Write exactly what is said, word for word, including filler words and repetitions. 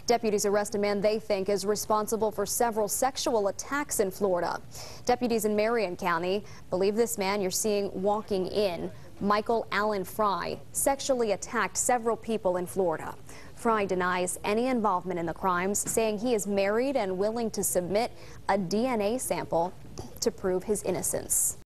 Deputies arrest a man they think is responsible for several sexual attacks in Florida. Deputies in Marion County believe this man you're seeing walking in, Michael Allen Fry, sexually attacked several people in Florida. Fry denies any involvement in the crimes, saying he is married and willing to submit a D N A sample to prove his innocence.